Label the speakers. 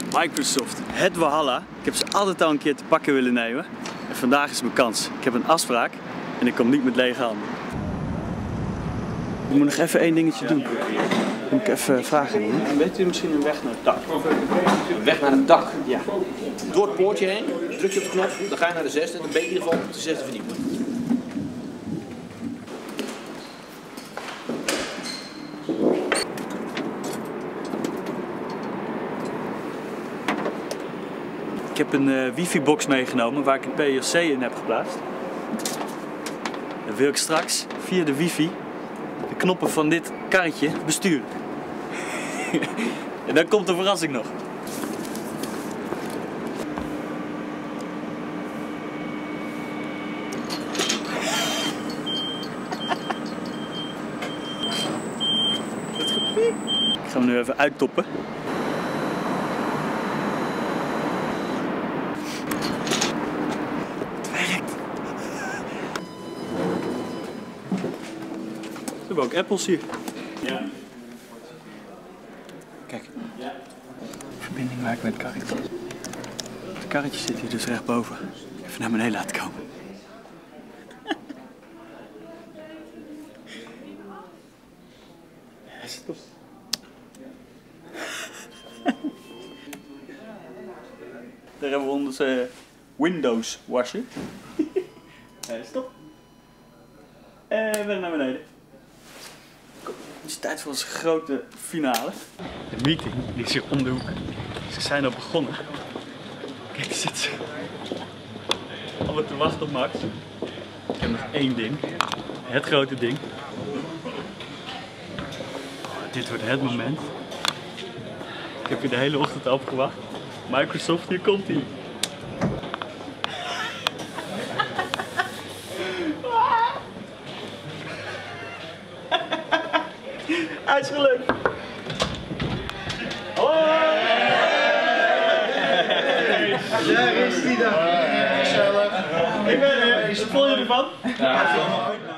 Speaker 1: Microsoft, het Valhalla. Ik heb ze altijd al een keer te pakken willen nemen. En vandaag is mijn kans. Ik heb een afspraak en ik kom niet met lege handen. Ik moet nog even één dingetje doen. Moet ik even vragen. Weet u misschien een weg naar het dak?
Speaker 2: Een weg naar het dak?
Speaker 1: Ja.
Speaker 2: Door het poortje heen, druk je op de knop, dan ga je naar de 6e. Dan ben je in ieder geval op de 6e verdieping.
Speaker 1: Ik heb een wifi-box meegenomen waar ik een PLC in heb geplaatst. Dan wil ik straks via de wifi de knoppen van dit karretje besturen. En dan komt de verrassing nog. Ik ga hem nu even uittoppen. Het werkt. We hebben ook apples hier. Ja. Kijk. Ja. Verbinding maken met het karretje. Het karretje zit hier dus rechtboven. Even naar beneden laten komen. Stop. Daar hebben we onze Windows washer. Stop. En weer naar beneden. Kom, het is tijd voor onze grote finale. De meeting die is hier om de hoek. Ze zijn al begonnen. Kijk, daar zitten ze. Allemaal te wachten op Max. Ik heb nog één ding. Het grote ding. Dit wordt het moment. Ik heb hier de hele ochtend op gewacht. Microsoft, hier komt hij. Hij is gelukt. Hoi! Daar is hij dan. Ik ben er. Wat vond je ervan? Ja.